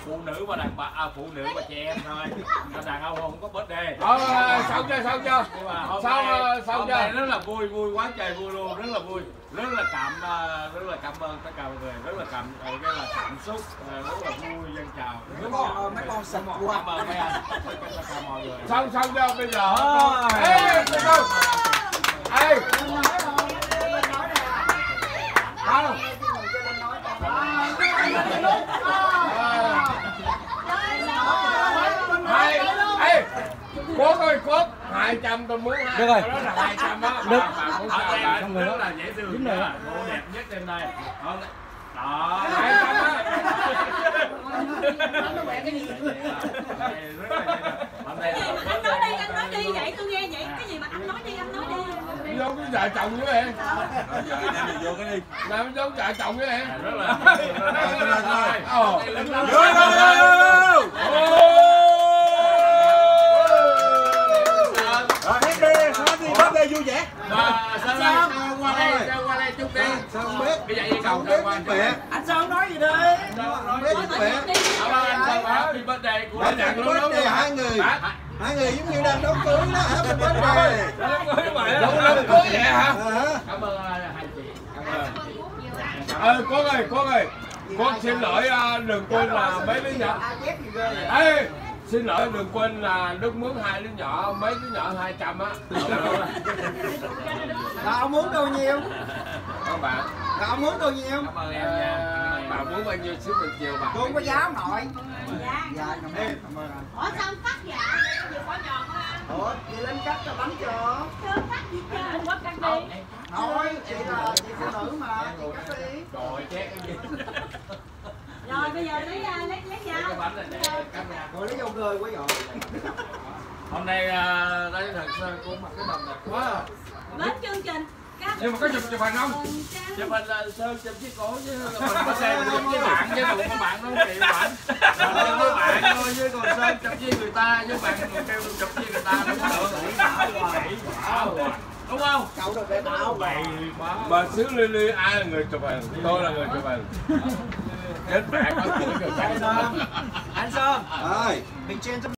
phụ nữ và đàn bà, phụ nữ và chị em thôi. Đàn ông không có birthday. Xong chưa? Nhưng mà hôm chưa? nay rất là vui quá trời vui luôn, rất là vui, rất là cảm ơn tất cả mọi người, rất là cảm xúc, rất là vui dân chào. Mấy con sạch cảm ơn mấy anh, tất cả mọi người. Xong chưa? Bây giờ ê Quốc ơi, Quốc 200 tôi muốn. Được rồi. Đó là 200 á. Được. Bạn muốn sao rất là dễ thương. Bộ đẹp nhất trên đây. Đó, 200 á. Anh nói đi vậy tôi nghe vậy. Cái gì mà anh nói đi. Giống cái vợ chồng với em. Vô cái đi. Làm giống vợ chồng với em. Rất là vui vẻ. Sao qua đây chút đi. Sao không biết? Bây giờ đi cầu sao qua chút. Anh sao không nói gì đi? Không biết chút vẻ. Anh sao happy birthday của Happy birthday hai người giống như đang đám cưới đó. Happy birthday. đám cưới mày Đám cưới vậy hả? Cảm ơn hai chị. Quốc ơi, Quốc xin lỗi đừng quên là mấy đứa nhỏ. Xin lỗi đừng quên là nước mướn 2 đứa nhỏ, mấy đứa nhỏ 200 á. Cậu muốn bao nhiêu? Các bạn. Cậu muốn bao nhiêu? Cảm ơn em nha. Bà muốn bao nhiêu xíu mình chiều bà. Cô không có giáo nội. Dạ. Dạ, cảm ơn anh. Ủa sao ông cắt dạ? Nhiều quá giòn quá. Ủa, chị Linh cắt cho bánh cho. Chưa cắt gì chưa? Anh quá cắt đi. Thôi, chị là chị phụ nữ mà, chị cắt đi. Rồi chết cái gì. Rồi bây giờ lấy dao. Cái bánh này để cắt ra. Rồi lấy dâu cười quá rồi. Hôm nay đây thật Sơn cũng mặc cái đầm đẹp quá. Đến chương trình. Nhưng mà có chụp hình không? Chụp hình là Sơn chụp chiếc cổ chứ mình có xe chụp với bạn chứ đụng với bạn nó chịu bạn. Chụp với bạn thôi chứ còn Sơn chụp với người ta với bạn kêu chụp với người ta đúng không? Đúng không? Cậu được để bảo Bậy quá. Bà xứ Lily ai là người chụp hình? Tôi là người chụp hình. Kết bạn có chụp người Anh Sơn. Ơi, mình trên